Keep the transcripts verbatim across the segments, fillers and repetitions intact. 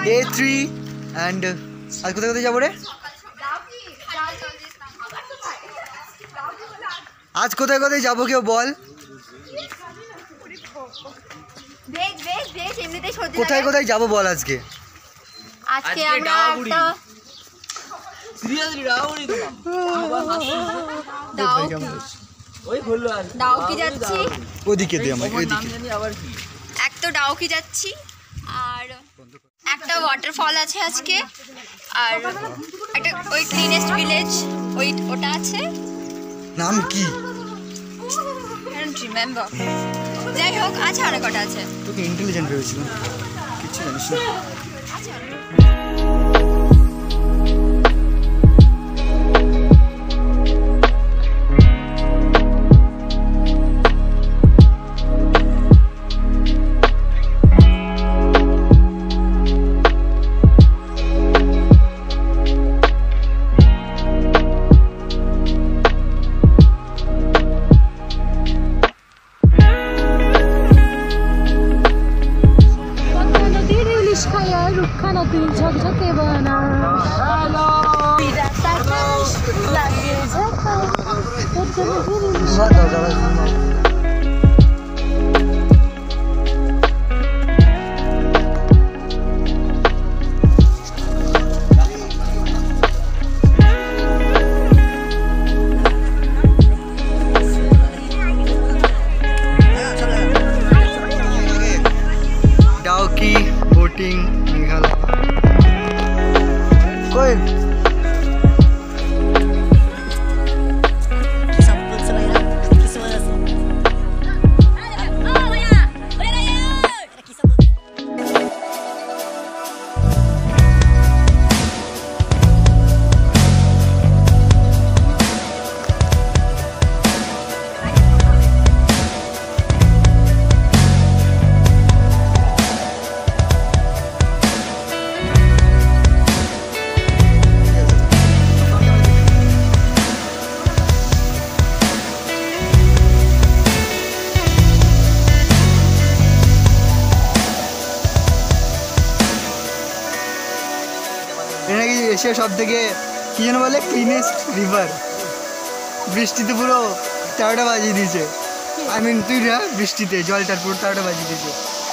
Day three and আজ কোথায় কোথায় যাবো রে? আজ কোথায় কোথায় যাবো কেউ বল? কোথায় কোথায় যাবো বল আজকে? আজকে আমরা একটা সিরিয়াসলি ডাউরি তো ওই হলো আর ডাউকি যাচ্ছি। ওদিকে দে আমাকে, ওদিকে। আবার কি এক তো ডাউকি যাচ্ছি আর একটা ওয়াটারফল আছে আজকে, আর একটা ওই ক্লিনেস্ট ভিলেজ ওই ওটা আছে, নাম কি? I don't remember. যাই হোক আছে, অনেক কটা আছে। তোকে ইন্টেলিজেন্ট ভেবেছিলাম, কিছু জানিস না। ঝকঝকে বানা ডাউকি বোটিং মেঘালয় কই নাকি এশিয়ার সব থেকে কি যেন বলে ক্লিনেস্ট রিভার। বৃষ্টিতে পুরো তেরোটা বাজিয়ে দিয়েছে। আই মিন তুই না, বৃষ্টিতে জলটার পুরো তেরোটা বাজিয়ে দিয়েছে।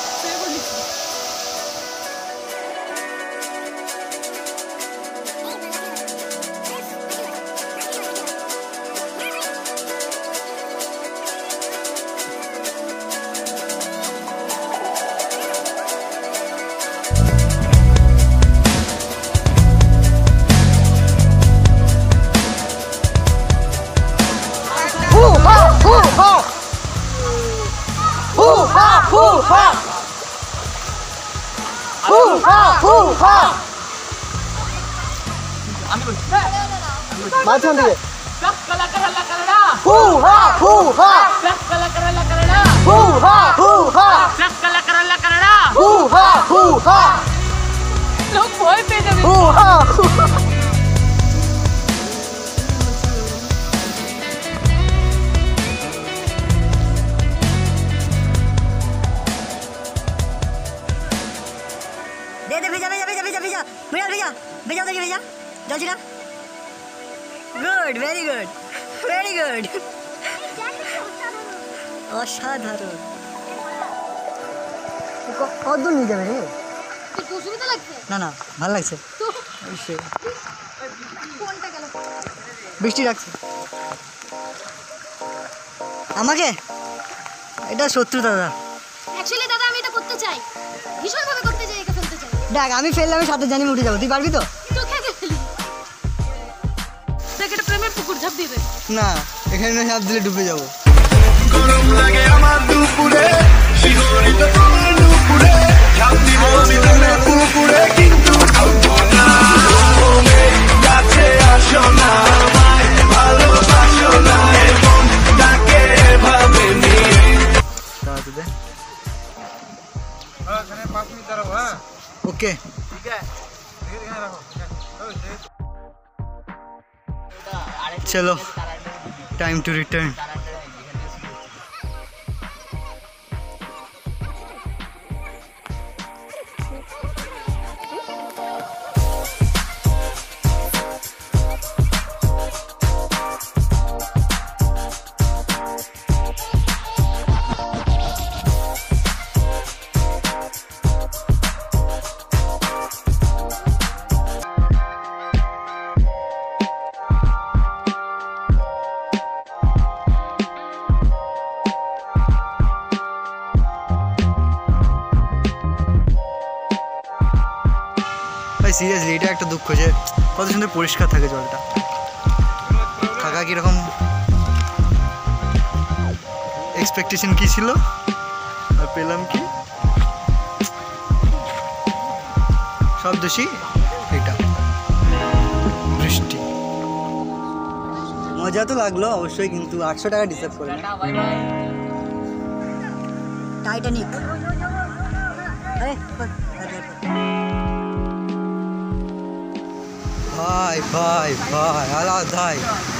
মাঝখান থেকে লোক ভয় পেয়ে যাবে। दे दे भेजा भेजा भेजा भेजा भेजा भेजा भेजा भेजा देखिए भेजा जल्दी ना good very good very good অসাধারণ কত নিয়ে যাবে রে? অসুবিধা লাগছে না না ভালো লাগছে। বৃষ্টি লাগছে আমাকে, এটা শত্রু দাদা। অ্যাকচুয়ালি দাদা আমি এটা করতে চাই, ভীষণ ভাবে করতে চাই, একে ফেলতে চাই। দেখ আমি ফেললে আমি সাথে জানি উঠে যাবো, তুই পারবি তো? তো খেতে ফেলি দেখ, এটা প্রেমের পুকুর, ঝাঁপ দিয়ে দে। না, এখানে ঝাঁপ দিলে ডুবে যাবো। গরম লাগে আমার দুপুরে, শিহরিত তোমার দুপুরে, ঝাঁপ দিব আমি তোমার পুকুরে, কিন্তু ডুববো না। তুমি কাছে আসো না, আমায় ভালোবাসো না, এবং তাকে এভাবে নিয়ে দাঁড়াতে দে। এখানে পাঁচ মিনিট দাঁড়াবো। হ্যাঁ ওকে ঠিক আছে, এখানে রাখো। চলো, টাইম টু রিটার্ন। ভাই সিরিয়াসলি এটা একটা দুঃখ যে কত সুন্দর পরিষ্কার থাকে জলটা। কাকা কীরকম এক্সপেকটেশন কী ছিল আর পেলাম কি, সব দোষী এটা বৃষ্টি। মজা তো লাগলো অবশ্যই, কিন্তু আটশো টাকা ডিসার্ভ করে না। টাইটানিক ভাই ভাই ভাই আলাদাই।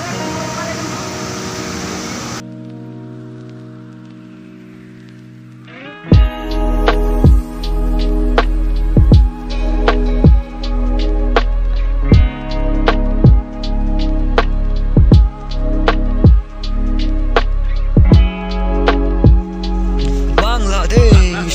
বাংলাদেশ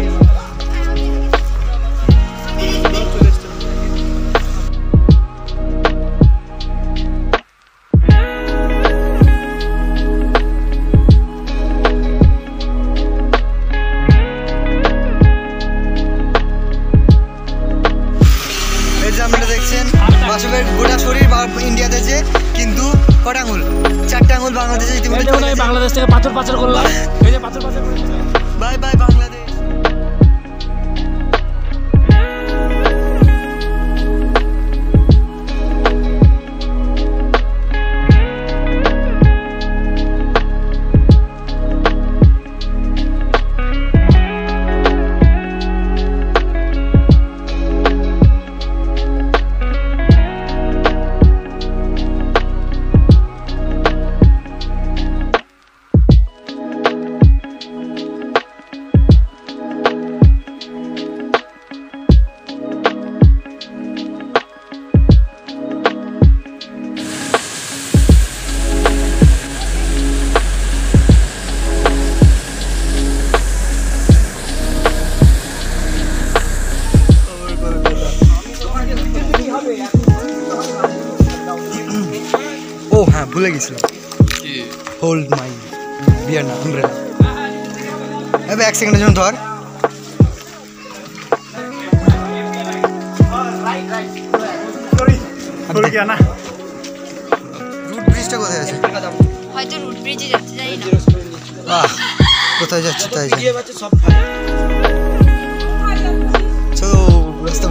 দেখছেন বাসবের গোটা শরীর ইন্ডিয়াতে যে, কিন্তু কটা আঙুল? চারটা আঙুল বাংলাদেশে ইতিমধ্যে। বাংলাদেশ থেকে পাথর পাথর করলাম, এই যে পাথর পাথর। Bye bye Bangladesh. ও হ্যাঁ, ভুলে গেছিলাম, হোল্ড মাই বিয়ার না আমব্রেলা। এবার এক সেকেন্ডের জন্য ধর। রুট ব্রিজটা কোথায় আছে? হয়তো রুট ব্রিজে যাচ্ছে, জানি না। আহ, কোথায় যাচ্ছে তাই জানি। চলো রাস্তা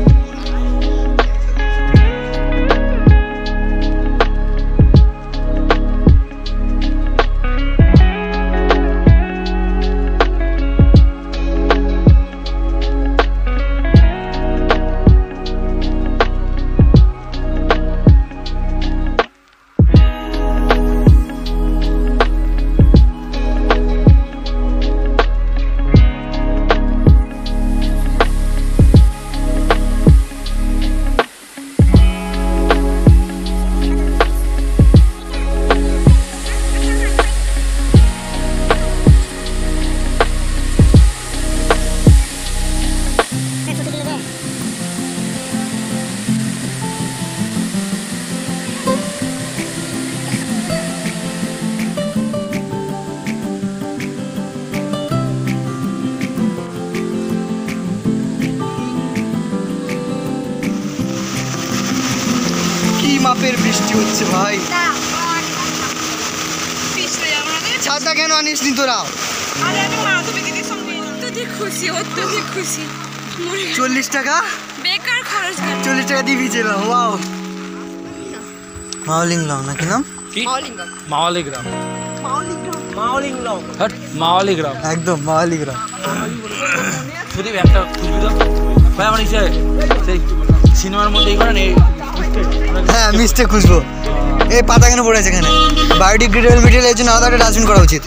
মাপের বৃষ্টি হচ্ছে ভাই। ছাতা কেন আনিস নি তোরা? চল্লিশ টাকা বেকার খরচ, চল্লিশ টাকা দিয়ে ভিজেলাম। ওয়াও, মাওলিংলং নাকি নাম? মাওলিগ্রাম, মাওলিংলং, হট মাওলিগ্রাম, একদম মাওলিগ্রাম। শুধু একটা খুঁজবি তো ভাই, আমার ইচ্ছে সেই সিনেমার মধ্যে এই করেন। হ্যাঁ, মিস্টেক খুঁজবো। এই পাতা কেন পড়ে আছে এখানে? বায়োডিগ্রেডেবল মেটেরিয়াল, এর জন্য আলাদা একটা ডাস্টবিন করা উচিত।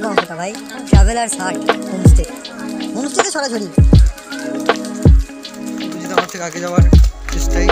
গাঁও का भाई ट्रैवलर्स हार्ट होमस्टे होमस्टे तो सरासরি বুঝি আমার থেকে আগে যাওয়ার চেষ্টাই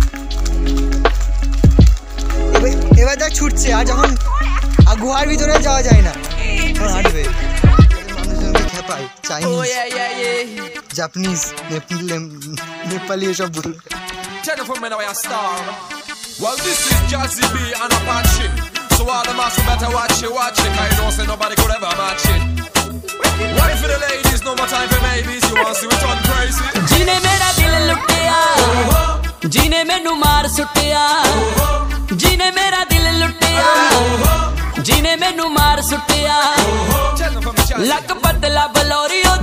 এবার এবার যা ছুটছে আর যখন গুহার ভিতরে যাওয়া যায় না তখন হাঁটবে মানুষজনকে খেপায় চাইনিজ জাপানিজ নেপালি এসব বলবে Jennifer, me know you're a star. Well, this is Jazzy B and Apache. So all the massive better watch it, watch it. Cause you know say nobody could ever match it. Why for the ladies, no more time for babies. You want to see it on crazy. जीने मेरा दिल लुटिया जीने मैनू मार सुटिया जीने मेरा दिल लुटिया जीने मैनू मार सुटिया Jennifer, me Jazzy. लक बदला बलोरी